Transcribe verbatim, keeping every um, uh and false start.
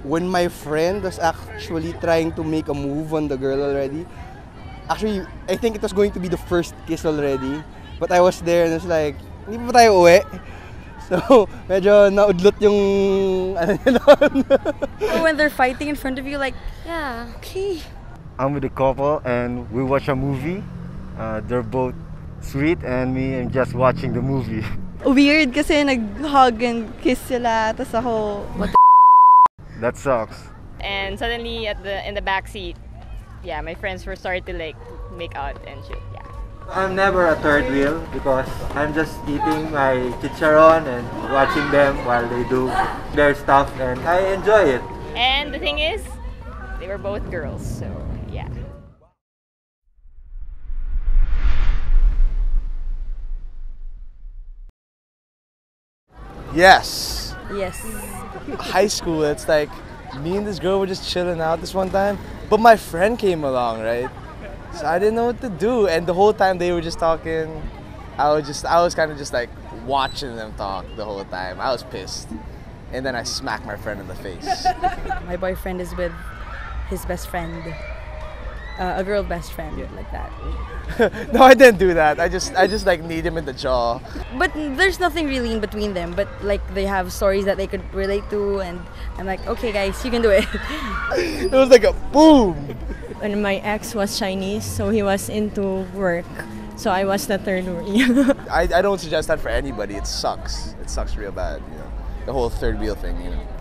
when my friend was actually trying to make a move on the girl already, actually, I think it was going to be the first kiss already. But I was there and it's like, hindi pa tayo uwi? So, medyo naudlot yung ano niya doon. When they're fighting in front of you, like, yeah, okay. I'm with a couple and we watch a movie. Uh, they're both sweet and me am just watching the movie. Weird kasi nag-hug and kiss sila, tas ako, what the That sucks. And suddenly at the in the back seat, yeah, my friends were starting to like make out and shit. Yeah. I'm never a third wheel because I'm just eating my chicharon and watching them while they do their stuff and I enjoy it. And the thing is, they were both girls, so yeah. Yes. Yes. High school, it's like me and this girl were just chilling out this one time, but my friend came along, right? So I didn't know what to do, and the whole time they were just talking, I was just, I was kind of just like watching them talk the whole time. I was pissed, and then I smacked my friend in the face. My boyfriend is with his best friend, uh, a girl best friend, yeah. Like that. No, I didn't do that. I just, I just like kneed him in the jaw. But there's nothing really in between them. But like they have stories that they could relate to, and I'm like, okay, guys, you can do it. It was like a boom. When my ex was Chinese, so he was into work, so I was the third wheel. I, I don't suggest that for anybody. It sucks. It sucks real bad, you know. The whole third wheel thing, you know.